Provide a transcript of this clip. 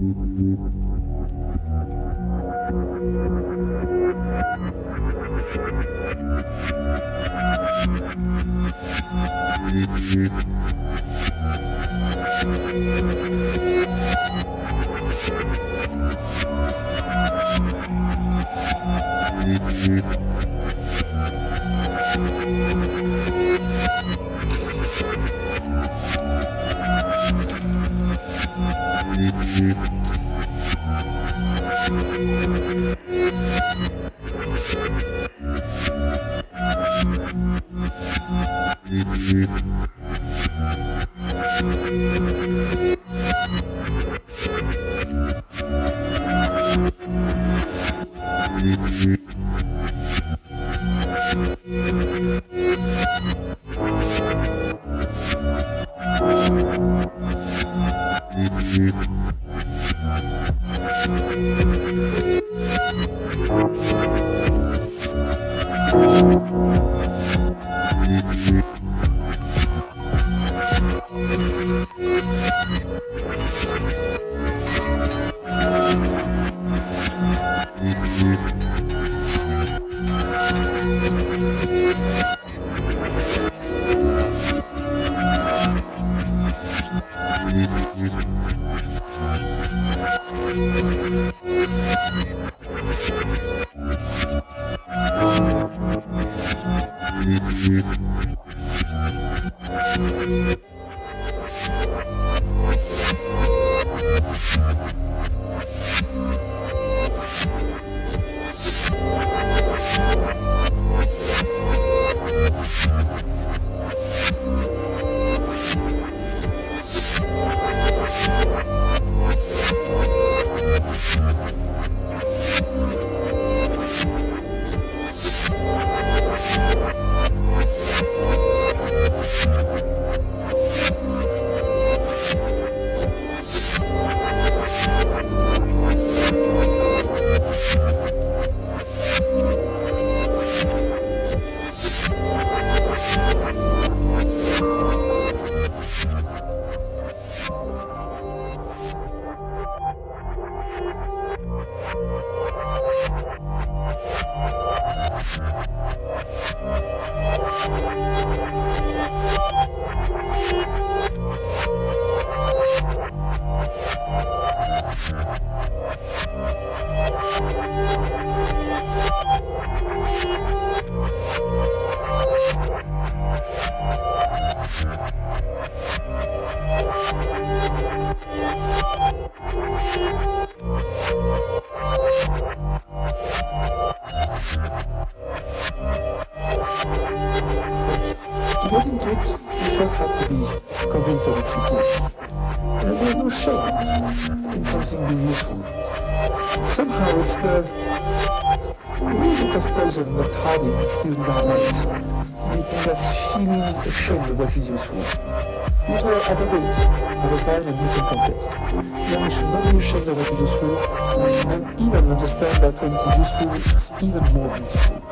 To get into it, you first have to be convinced that it's utility. And there's no shame in something being useful. Somehow it's the bit of person that hiding and stealing our minds, making us feeling ashamed of what is useful. These were other days, other time and different context. Then we should not be ashamed of what is useful, and even understand that when it is useful, it's even more beautiful.